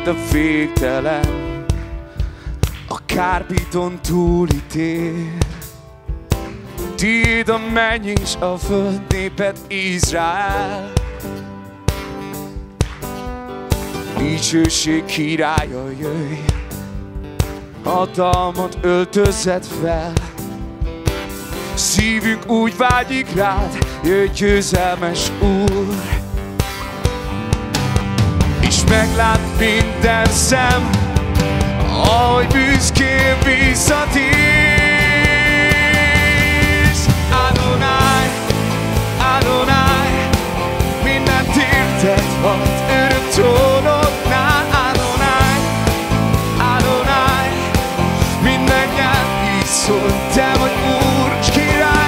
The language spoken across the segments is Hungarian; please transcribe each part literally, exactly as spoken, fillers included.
a végtelen, a kárpiton túli tér. Tiéd a menny és a föld, néped Izrael. Dicsőség királya, jöjj, hatalmat öltözed fel. Szívünk úgy vágyik rád, jöjj győzelmes Úr. És meglát minden szem, ahogy büszkén visszatérsz. Adonai, Adonai, mindent érted ad örök trónodnál. Adonai, Adonai, minden nyelv így szól, te vagy Úr és király.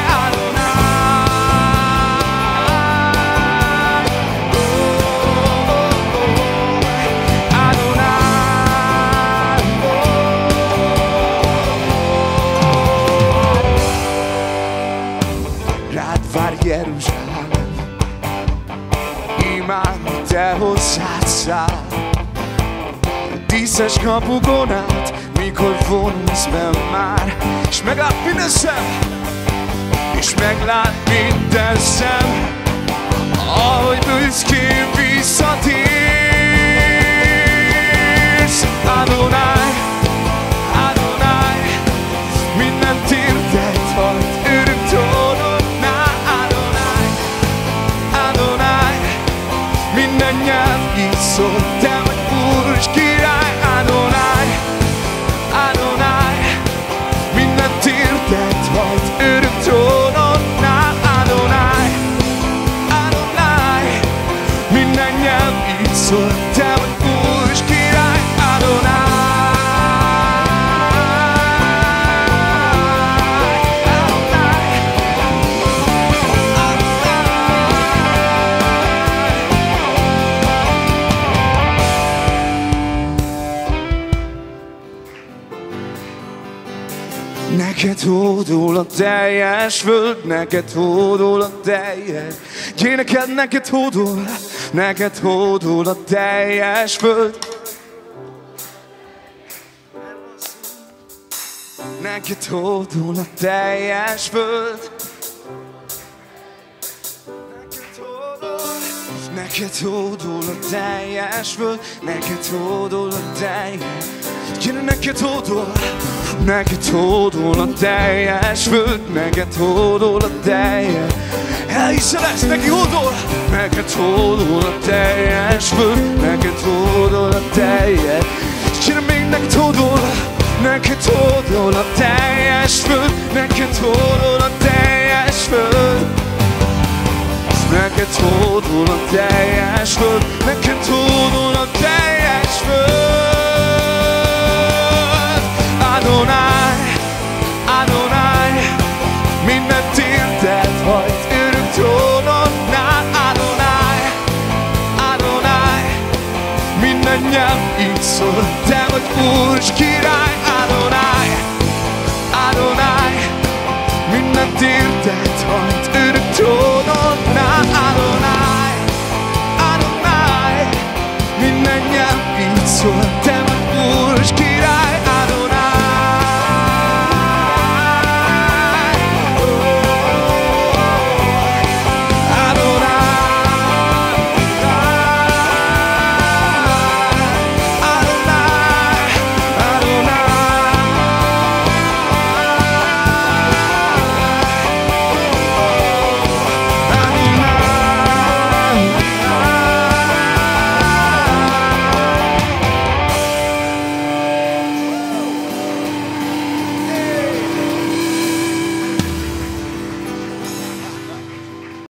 Jeruzsálem, imád, te hozzád száll. Díszes kapukon át, mikor vonulsz be már. És meglát minden szem, és meglát minden szem, ahogy büszkén visszatérsz. Adonai, Adonai, mindent érted ad örök trónodnál. Minden nyelv így szól, te vagy Úr és király. Adonai, Adonai, mindent érted ad örök trónodnál. Adonai, Adonai, minden nyelv így szól, te vagy Úr és király. Adonai. Neked hódol a teljes föld, neked hódol a teljes. Gyere, neked, neked hódol, neked hódol a teljes föld. Neked hódol a teljes föld. Neked hódol a teljes föld, neked hódol a teljes. Gyere, neked hódol, neked hódol a teljes föld, neked hódol a teljes. Elhiszed ezt, neki hódol, neked hódol a teljes föld, neked hódol a teljes. Gyere, még neked hódol, neked hódol a teljes föld, neked hódol a teljes föld. Neked hódol a teljes föld, neked hódol a teljes föld. Adonai, Adonai, mindent érted hagy örök trónodnál. Adonai, Adonai, minden nyelv így szól, te vagy Úr és király. Adonai, Adonai, mindent érted hagy örök trónodnál. Adonai, Adonai, minden nyelv így szól,